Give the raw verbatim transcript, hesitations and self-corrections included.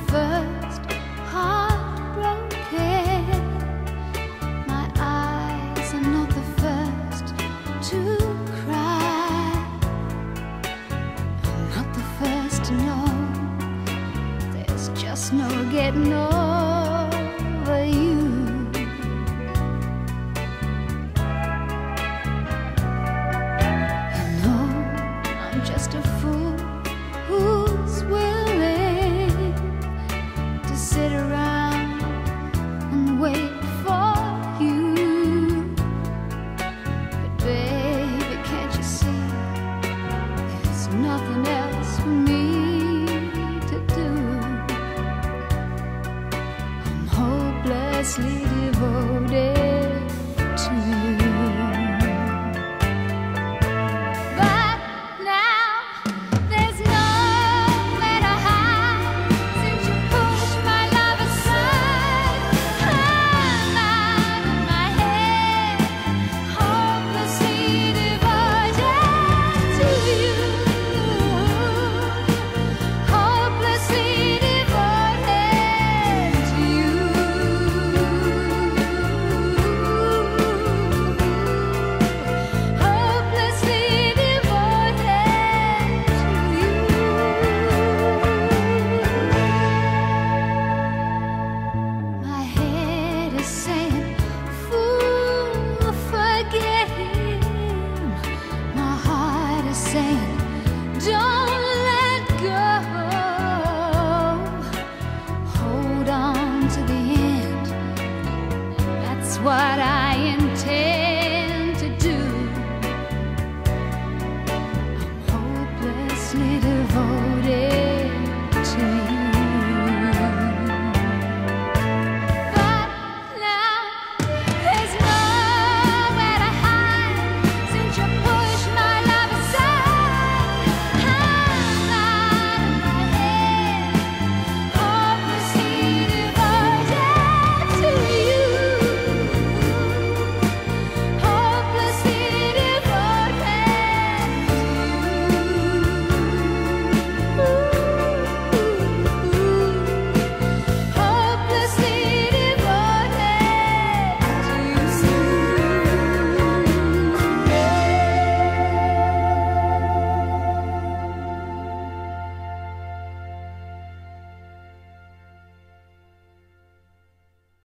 first heartbroken. My eyes are not the first to cry. I'm not the first to know there's just no getting over you. You know I'm just a fool who's willing to sit around and wait for you. But baby, can't you see there's nothing else for me to do? I'm hopelessly devoted to you. But now there's nowhere to hide since you pushed my love aside. I'm out of my head, hopelessly devoted to you. Hopelessly devoted to you. Hopelessly devoted to you. My head is saying, fool, forget him. My heart is saying, don't let go. Hold on to the end. That's what I